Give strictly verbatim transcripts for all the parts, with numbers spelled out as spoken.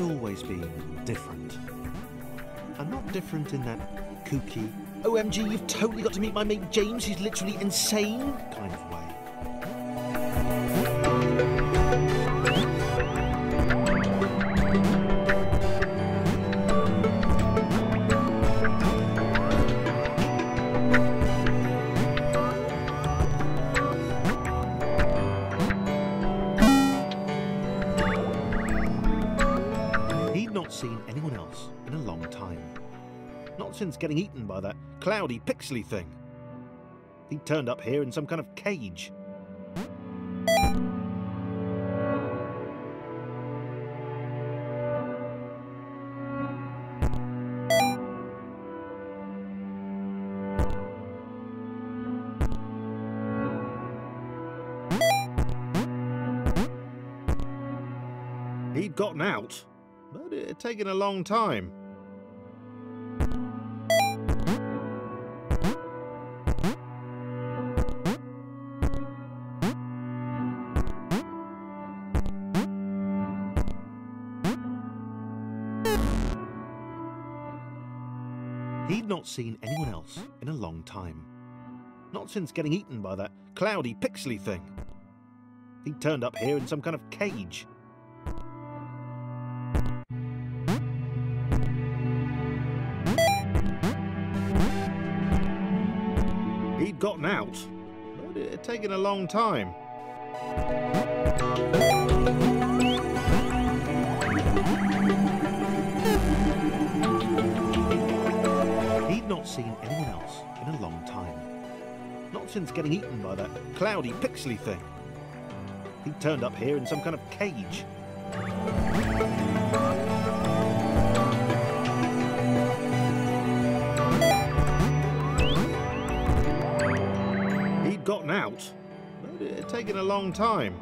had always been different. And not different in that kooky, O M G, you've totally got to meet my mate James, he's literally insane kind of way. He'd not seen anyone else in a long time. Not since getting eaten by that cloudy, pixely thing. He turned up here in some kind of cage. He'd gotten out, but it had taken a long time. He'd not seen anyone else in a long time. Not since getting eaten by that cloudy, pixely thing. He turned up here in some kind of cage. He'd gotten out, but it had taken a long time. He'd not seen anyone else in a long time. Not since getting eaten by that cloudy, pixely thing. He turned up here in some kind of cage. He'd gotten out, but it had taken a long time.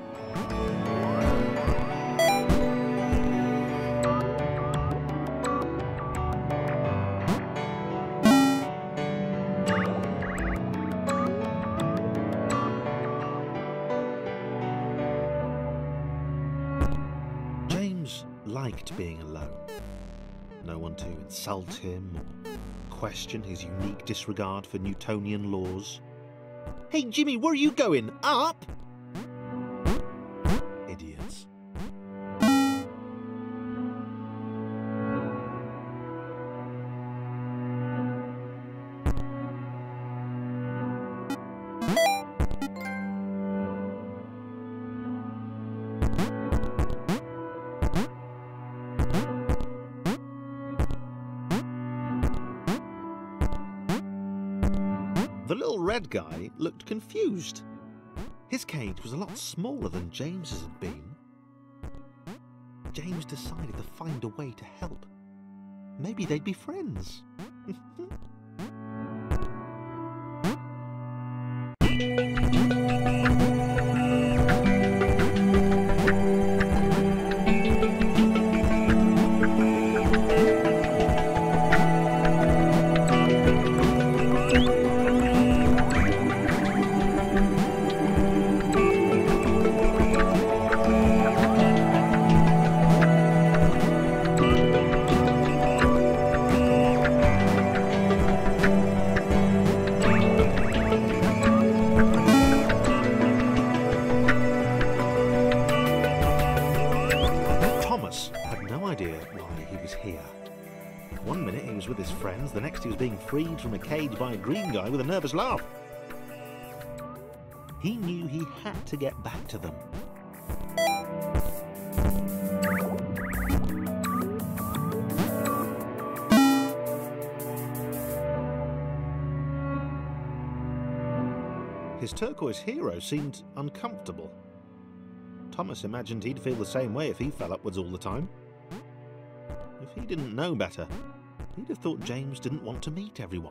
James liked being alone. No one to insult him or question his unique disregard for Newtonian laws. Hey Jimmy, where are you going? Up? Idiots. The little red guy looked confused. His cage was a lot smaller than James's had been. James decided to find a way to help. Maybe they'd be friends. Why he was here. One minute he was with his friends, the next he was being freed from a cage by a green guy with a nervous laugh. He knew he had to get back to them. His turquoise hero seemed uncomfortable. Thomas imagined he'd feel the same way if he fell upwards all the time. If he didn't know better, he'd have thought James didn't want to meet everyone.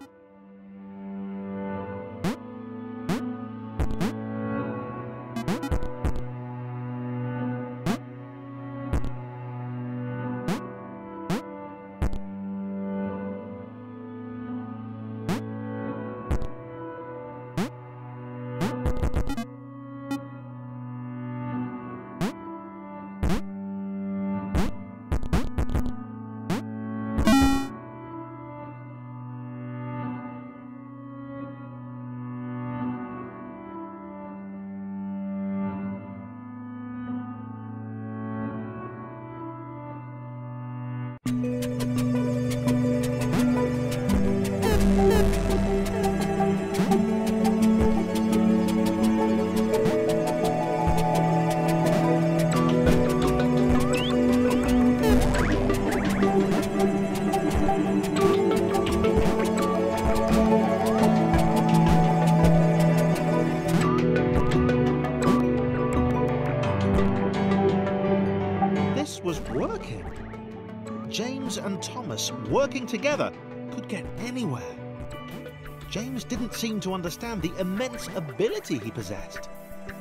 and Thomas, working together, could get anywhere. James didn't seem to understand the immense ability he possessed.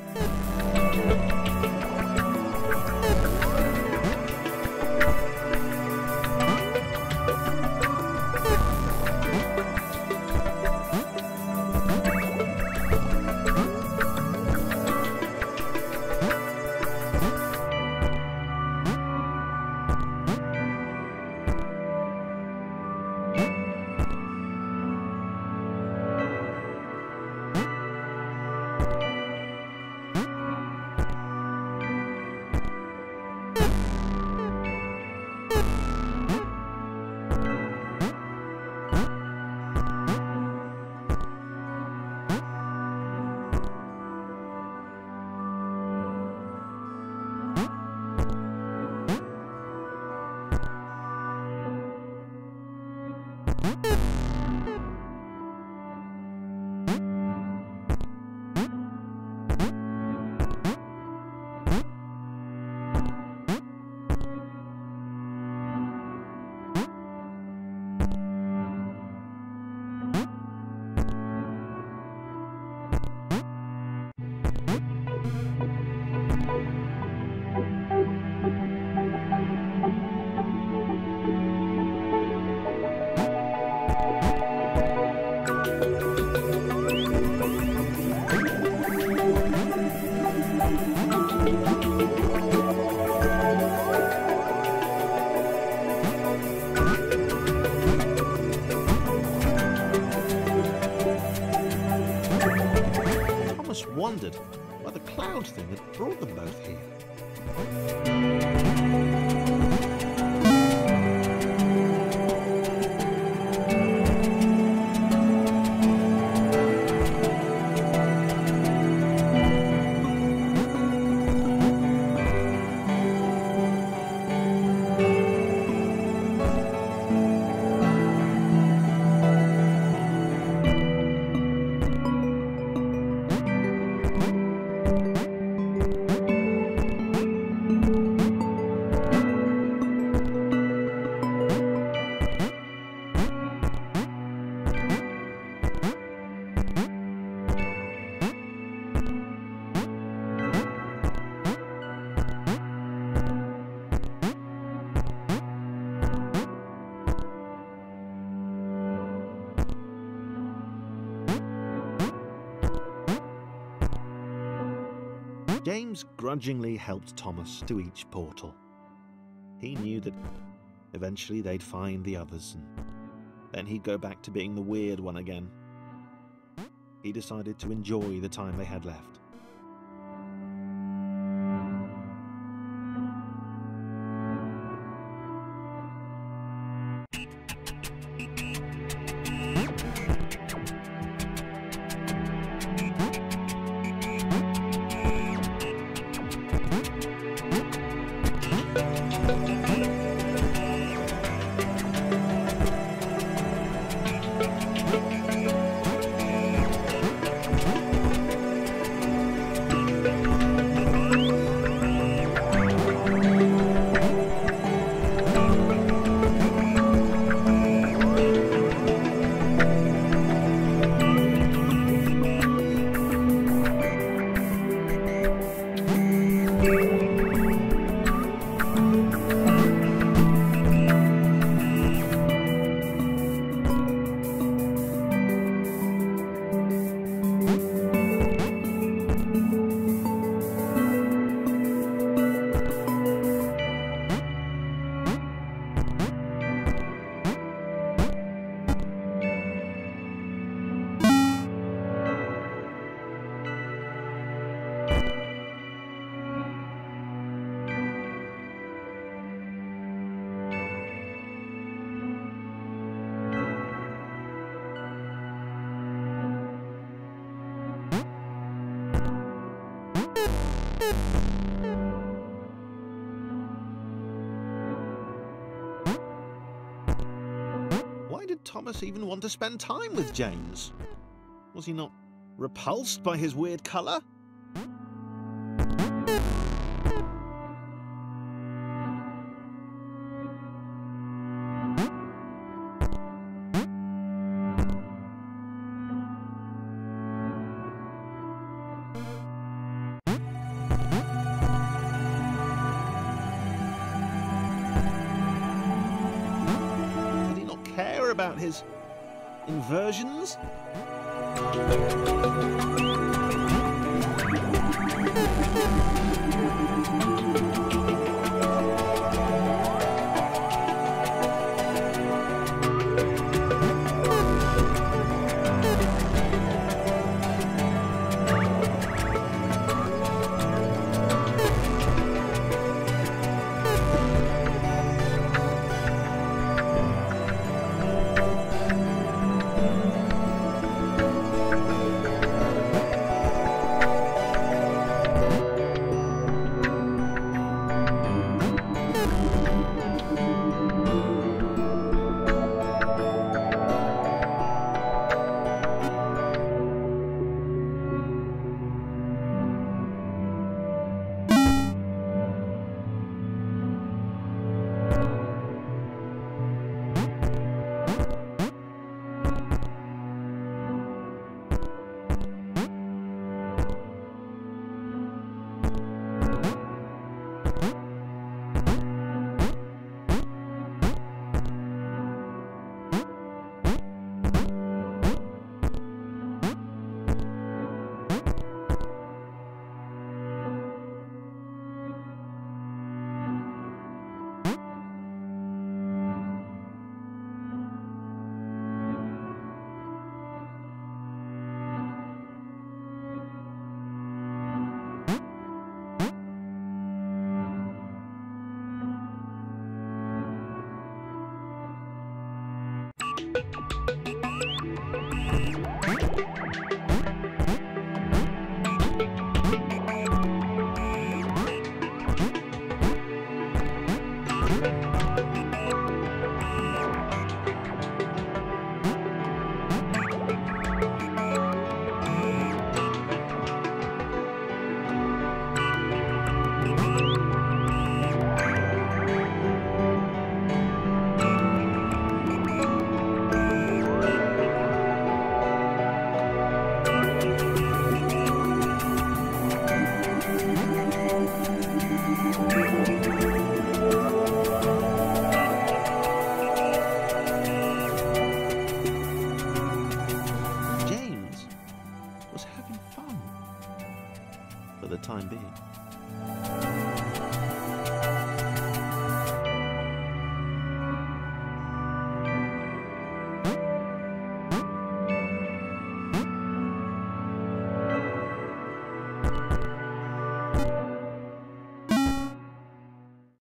Wondered why the cloud thing had brought them both here. James grudgingly helped Thomas to each portal. He knew that eventually they'd find the others, and then he'd go back to being the weird one again. He decided to enjoy the time they had left. Why did Thomas even want to spend time with James? Was he not repulsed by his weird colour? about his inversions? For the time being.